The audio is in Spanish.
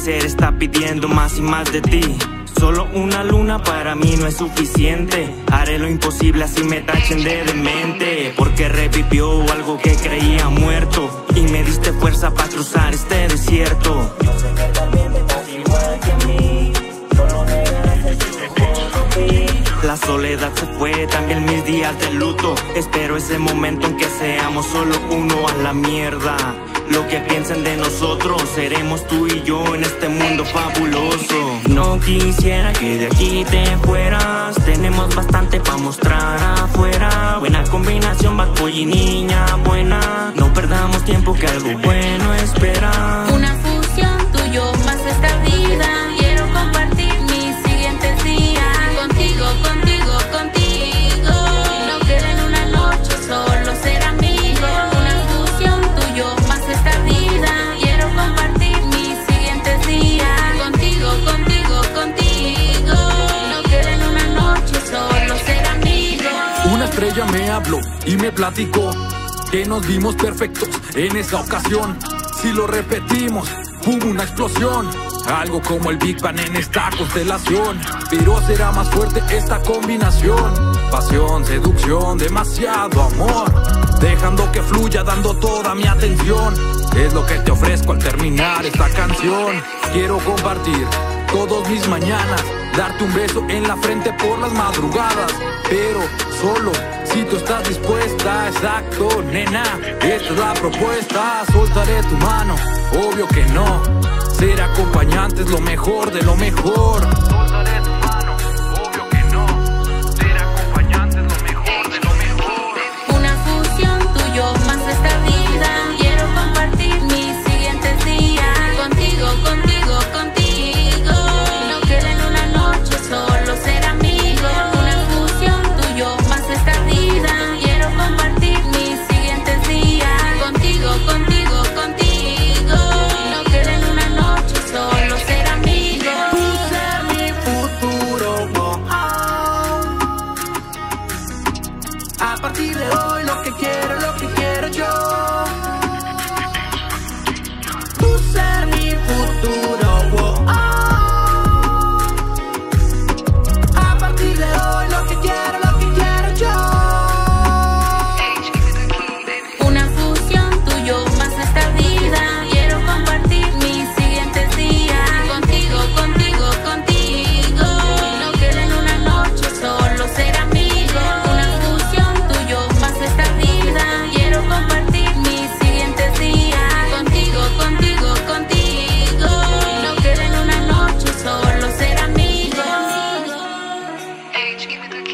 ser está pidiendo más y más de ti. Solo una luna para mí no es suficiente. Haré lo imposible así me tachen de demente, porque revivió algo que creía muerto y me diste fuerza para cruzar este desierto. Yo sé que también me estás igual que a mí, solo me ganaste si te junto a mí. La soledad se fue, también mis días de luto. Espero ese momento en que seamos solo uno. A la mierda lo que piensen de nosotros, seremos tú y yo en este mundo fabuloso. No quisiera que de aquí te fueras, tenemos bastante pa' mostrar afuera. Buena combinación, bad boy y niña buena. No perdamos tiempo que algo bueno espera. Una fusión tuyo más esta vida. Quiero compartir mis siguientes días contigo, contigo, contigo. No queden una noche, solo ser amigos. Una fusión tuyo más esta vida. Quiero compartir mis siguientes días contigo, contigo, contigo. No queden una noche, solo ser amigos. Una estrella me habló y me platicó que nos vimos perfectos en esa ocasión. Si lo repetimos, hubo una explosión, algo como el Big Bang en esta constelación. Pero será más fuerte esta combinación. Pasión, seducción, demasiado amor, dejando que fluya, dando toda mi atención. Es lo que te ofrezco al terminar esta canción. Quiero compartir todos mis mañanas, darte un beso en la frente por las madrugadas, pero solo si tú estás dispuesta. Exacto, nena, esta es la propuesta. Soltaré tu mano, obvio que no. Ser acompañante es lo mejor de lo mejor. Soltaré tu mano, obvio que no. Ser acompañante es lo mejor de lo mejor. Una fusión tuyo más esta vida. Quiero compartir mis siguientes días contigo, contigo, contigo. No queden una noche, solo ser amigos. Una fusión tuyo más esta vida. Quiero compartir mis siguientes días contigo, contigo, contigo. No queden una noche, solo ser amigos. Tú ser mi futuro, oh, oh. A partir de hoy lo que quiero yo. Tú ser mi futuro, oh, oh. A partir de hoy lo que quiero yo. Una fusión tuyo más esta vida. Quiero compartir mis siguientes días contigo, contigo, contigo. No queden una noche, solo ser amigos. Una fusión tuyo más esta vida. Quiero compartir mis siguientes días contigo, contigo, contigo. No queden una noche, solo ser amigos. H, give me the key.